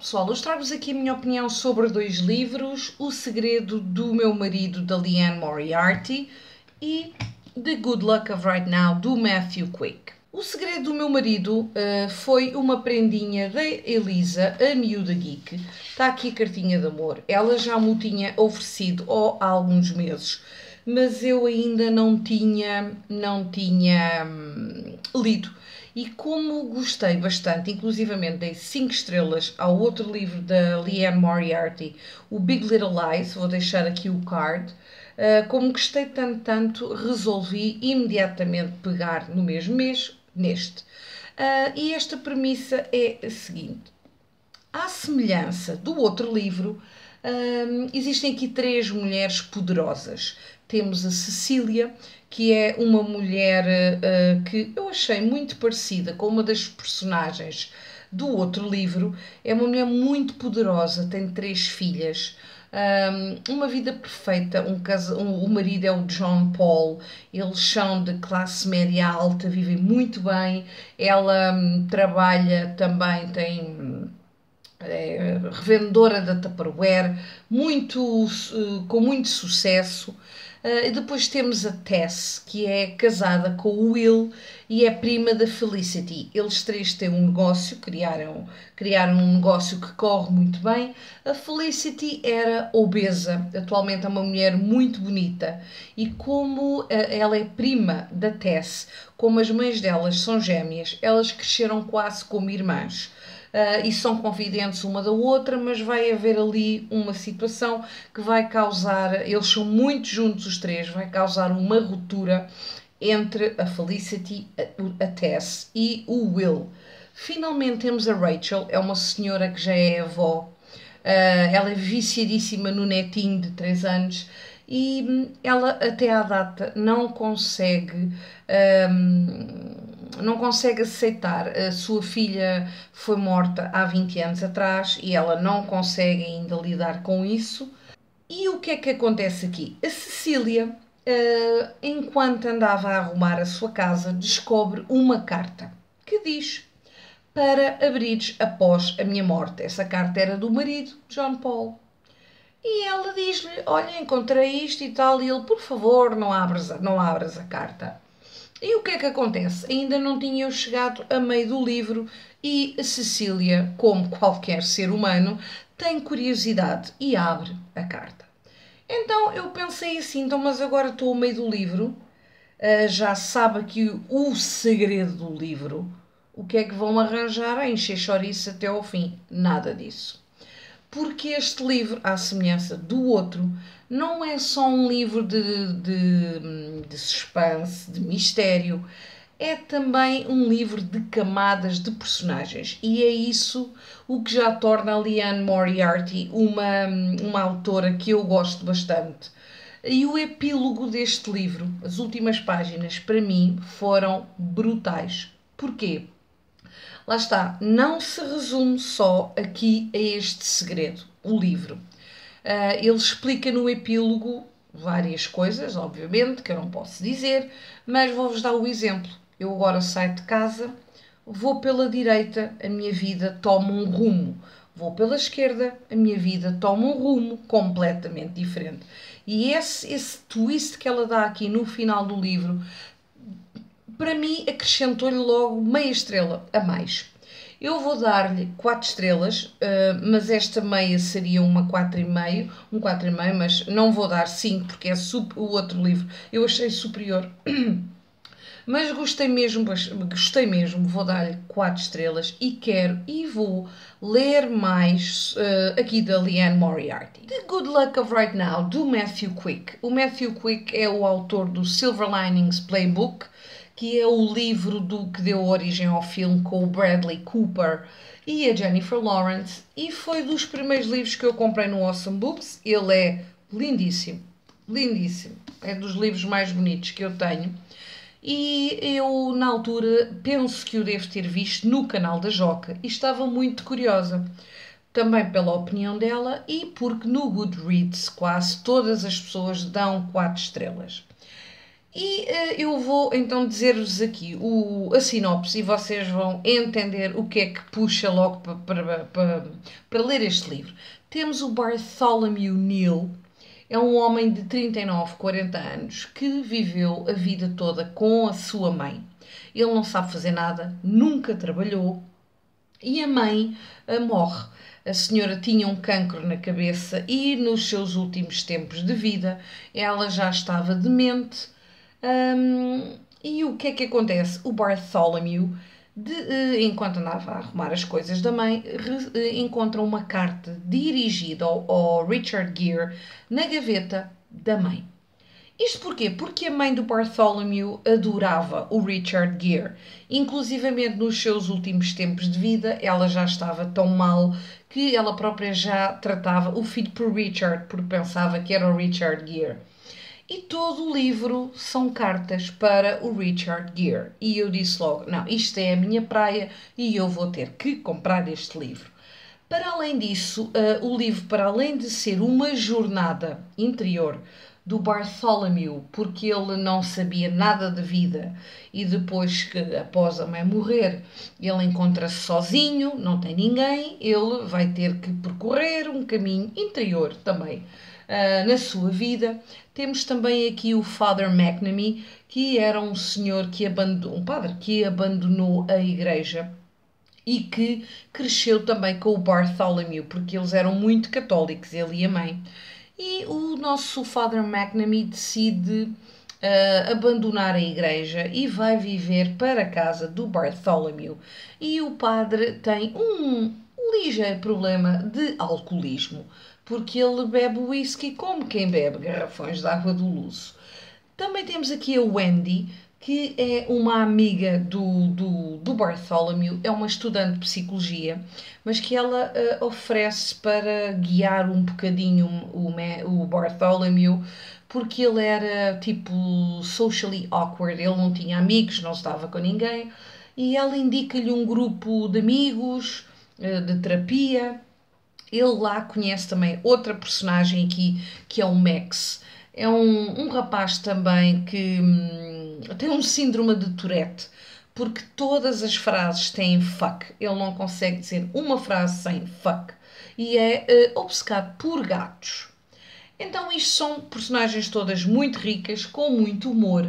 pessoal, hoje trago-vos aqui a minha opinião sobre dois livros, O Segredo do Meu Marido, da Liane Moriarty, e The Good Luck of Right Now, do Matthew Quick. O Segredo do Meu Marido foi uma prendinha da Elisa, a miúda geek. Está aqui a cartinha de amor. Ela já me tinha oferecido há alguns meses, mas eu ainda não tinha lido. E como gostei bastante, inclusivamente dei 5 estrelas ao outro livro da Liane Moriarty, o Big Little Lies, vou deixar aqui o card. Como gostei tanto, resolvi imediatamente pegar no mesmo mês neste. E esta premissa é a seguinte. À semelhança do outro livro, existem aqui 3 mulheres poderosas. Temos a Cecília, que é uma mulher que eu achei muito parecida com uma das personagens do outro livro. É uma mulher muito poderosa, tem 3 filhas, uma vida perfeita. O marido é o John Paul, eles são de classe média alta, vivem muito bem. Ela trabalha também, é revendedora da Tupperware, com muito sucesso. E depois temos a Tess, que é casada com o Will e é prima da Felicity. Eles 3 têm um negócio, criaram um negócio que corre muito bem. A Felicity era obesa, atualmente é uma mulher muito bonita. E como ela é prima da Tess, como as mães delas são gêmeas, elas cresceram quase como irmãs. E são confidentes uma da outra, mas vai haver ali uma situação que vai causar, eles são muito juntos os 3, vai causar uma ruptura entre a Felicity, a Tess e o Will. Finalmente temos a Rachel, é uma senhora que já é avó, ela é viciadíssima no netinho de 3 anos e ela até à data não consegue aceitar. A sua filha foi morta há 20 anos atrás e ela não consegue ainda lidar com isso. E o que é que acontece aqui? A Cecília, enquanto andava a arrumar a sua casa, descobre uma carta que diz: para abrires após a minha morte. Essa carta era do marido, John Paul. E ela diz-lhe: olha, encontrei isto e tal. E ele: por favor, não abras a carta. E o que é que acontece? Ainda não tinham chegado a meio do livro e a Cecília, como qualquer ser humano, tem curiosidade e abre a carta. Então eu pensei assim, então, mas agora estou a meio do livro, já sabe aqui o segredo do livro, o que é que vão arranjar a encher chouriço até ao fim? Nada disso. Porque este livro, à semelhança do outro, não é só um livro de suspense, de mistério, é também um livro de camadas de personagens. E é isso o que já torna a Liane Moriarty uma autora que eu gosto bastante. E o epílogo deste livro, as últimas páginas, para mim, foram brutais. Porquê? Lá está, não se resume só aqui a este segredo, o livro. Ele explica no epílogo várias coisas, obviamente, que eu não posso dizer, mas vou-vos dar o exemplo. Eu agora saio de casa, vou pela direita, a minha vida toma um rumo. Vou pela esquerda, a minha vida toma um rumo completamente diferente. E esse twist que ela dá aqui no final do livro, para mim, acrescentou-lhe logo meia estrela a mais. Eu vou dar-lhe 4 estrelas, mas esta meia seria uma 4,5, um 4,5, mas não vou dar 5 porque é o outro livro eu achei superior. Mas gostei mesmo, vou dar-lhe 4 estrelas e vou ler mais aqui da Liane Moriarty. The Good Luck of Right Now, do Matthew Quick. O Matthew Quick é o autor do Silver Linings Playbook, que é o livro que deu origem ao filme com o Bradley Cooper e a Jennifer Lawrence, e foi dos primeiros livros que eu comprei no Awesome Books. Ele é lindíssimo, lindíssimo, é dos livros mais bonitos que eu tenho. E eu, na altura, penso que o devo ter visto no canal da Joca e estava muito curiosa. Também pela opinião dela e porque no Goodreads quase todas as pessoas dão 4 estrelas. E eu vou então dizer-vos aqui a sinopse e vocês vão entender o que é que puxa logo para ler este livro. Temos o Bartholomew Neal, é um homem de 39, 40 anos que viveu a vida toda com a sua mãe. Ele não sabe fazer nada, nunca trabalhou e a mãe morre. A senhora tinha um cancro na cabeça e nos seus últimos tempos de vida ela já estava demente. E o que é que acontece? O Bartholomew, enquanto andava a arrumar as coisas da mãe, encontra uma carta dirigida ao Richard Gere na gaveta da mãe. Isto porquê? Porque a mãe do Bartholomew adorava o Richard Gere. Inclusivamente nos seus últimos tempos de vida, ela já estava tão mal que ela própria já tratava o filho por Richard, porque pensava que era o Richard Gere. E todo o livro são cartas para o Richard Gere. E eu disse logo, não, isto é a minha praia e eu vou ter que comprar este livro. Para além disso, o livro, para além de ser uma jornada interior do Bartholomew, porque ele não sabia nada de vida e depois que, após a mãe morrer, ele encontra-se sozinho, não tem ninguém, ele vai ter que percorrer um caminho interior também na sua vida. Temos também aqui o Father McNamee, que era um senhor que abandonou, um padre que abandonou a igreja e que cresceu também com o Bartholomew, porque eles eram muito católicos, ele e a mãe. E o nosso Father McNamee decide abandonar a igreja e vai viver para a casa do Bartholomew. E o padre tem um ligeiro problema de alcoolismo, porque ele bebe whisky como quem bebe garrafões de água do Luço. Também temos aqui a Wendy, que é uma amiga do Bartholomew, é uma estudante de psicologia, mas que ela oferece para guiar um bocadinho o Bartholomew, porque ele era tipo socially awkward, ele não tinha amigos, não estava com ninguém, e ela indica-lhe um grupo de amigos, de terapia. Ele lá conhece também outra personagem aqui, que é o Max. É um rapaz também que tem um síndrome de Tourette, porque todas as frases têm fuck. Ele não consegue dizer uma frase sem fuck. E é obcecado por gatos. Então isto são personagens todas muito ricas, com muito humor.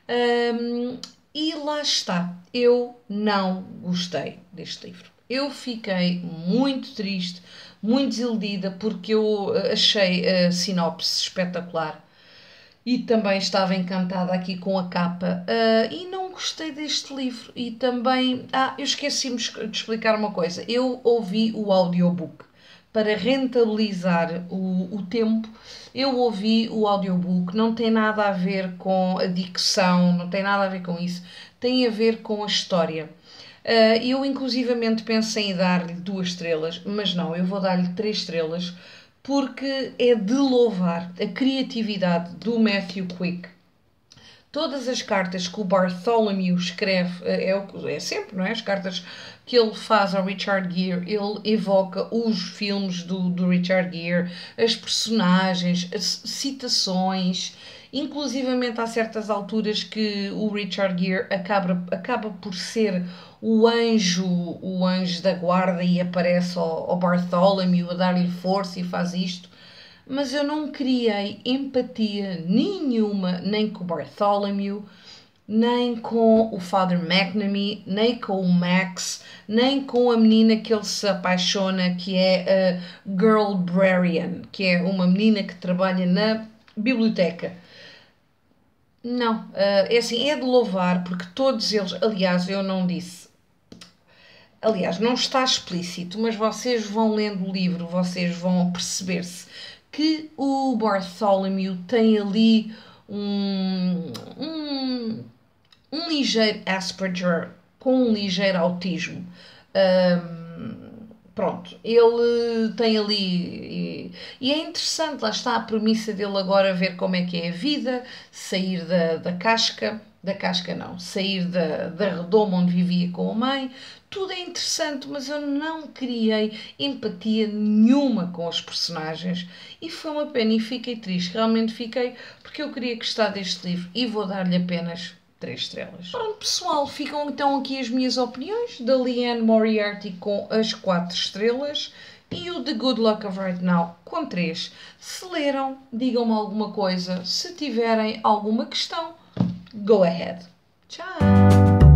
E lá está. Eu não gostei deste livro. Eu fiquei muito triste, muito desiludida, porque eu achei a sinopse espetacular e também estava encantada aqui com a capa e não gostei deste livro. E também, eu esqueci-me de explicar uma coisa, eu ouvi o audiobook para rentabilizar o tempo. Eu ouvi o audiobook, não tem nada a ver com a dicção, não tem nada a ver com isso, tem a ver com a história. Eu inclusivamente pensei em dar-lhe 2 estrelas, mas não, eu vou dar-lhe 3 estrelas, porque é de louvar a criatividade do Matthew Quick. Todas as cartas que o Bartholomew escreve, é sempre, não é? As cartas que ele faz ao Richard Gere, ele evoca os filmes do Richard Gere, as personagens, as citações, inclusivamente há certas alturas que o Richard Gere acaba por ser o anjo da guarda e aparece ao Bartholomew a dar-lhe força e faz isto. Mas eu não criei empatia nenhuma, nem com o Bartholomew, nem com o Father McNamee, nem com o Max, nem com a menina que ele se apaixona, que é a Girlbrarian, que é uma menina que trabalha na biblioteca. Não, é assim, é de louvar, porque todos eles, aliás, eu não disse, aliás, não está explícito, mas vocês vão lendo o livro, vocês vão perceber-se que o Bartholomew tem ali um ligeiro Asperger com um ligeiro autismo. Pronto, ele tem ali. E é interessante, lá está a premissa dele agora ver como é que é a vida, sair da casca. da casca não, sair da redoma onde vivia com a mãe. Tudo é interessante, mas eu não criei empatia nenhuma com os personagens e foi uma pena e fiquei triste. Realmente fiquei porque eu queria gostar deste livro e vou dar-lhe apenas 3 estrelas. Pronto, pessoal, ficam então aqui as minhas opiniões da Liane Moriarty com as 4 estrelas e o The Good Luck of Right Now com 3. Se leram, digam-me alguma coisa. Se tiverem alguma questão, go ahead. Tchau!